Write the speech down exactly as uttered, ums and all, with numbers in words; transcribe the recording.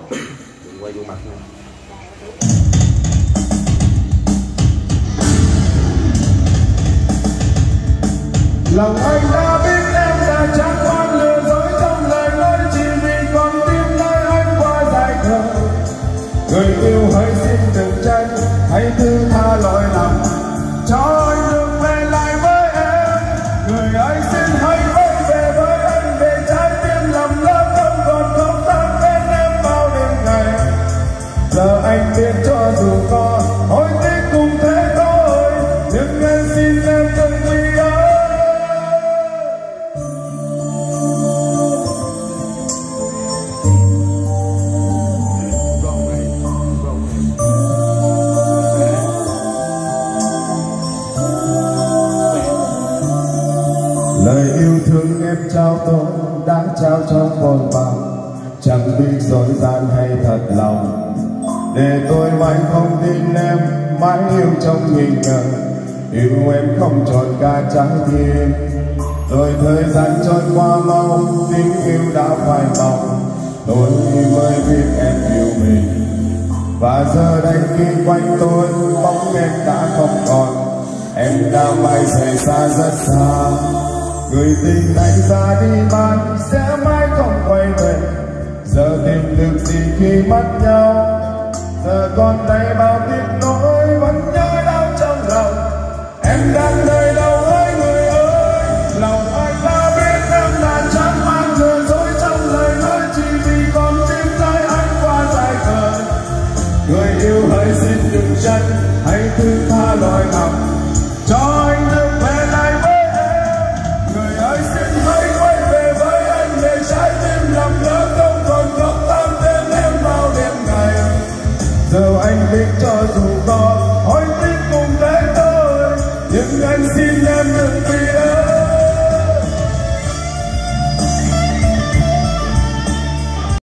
quay vô mặt nha. Lòng anh đã biết em đã chẳng quan lừa dối trong lời nói, chỉ vì con tim nơi anh qua dài khờ. Người yêu hãy xin đừng trách, hãy thứ tha lỗi lầm cho anh được về lại với em. Người ơi xin hãy quay về với anh, để trái tim lầm lỡ không còn khóc than bên em bao đêm ngày. Giờ anh biết cho dù có hối tiếc cùng thế thôi, nhưng em xin em đừng vì ơi. Lời yêu thương em trao tôi đã trao cho vội vàng, chẳng biết dối gian hay thật lòng. Để tôi mãi không tin em, mãi yêu trong nghi ngờ, yêu em không trọn cả trái tim. Rồi thời gian trôi qua mau, tình yêu đã phai màu, tôi mới biết em yêu mình. Và giờ đây khi quanh tôi bóng em đã không còn, em đã mãi rời xa rất xa. Người tình này ra đi bạn sẽ mãi không quay về, giờ tìm được gì khi mất nhau. Giờ còn đây bao tiếc nỗi vẫn nhớ đau trong lòng. Em đang nơi đâu ơi người ơi, lòng anh đã biết em đã chẳng mang lừa dối trong lời nói, chỉ vì con tim trái anh qua dài khờ. Người yêu hãy xin đừng trách, hãy thứ tha lỗi lầm cho anh được về lại với em. Người ơi xin hãy quay về với anh, để trái tim lầm lỡ không còn khóc than tên em bao đêm ngày. Giờ anh biết cho dù có hối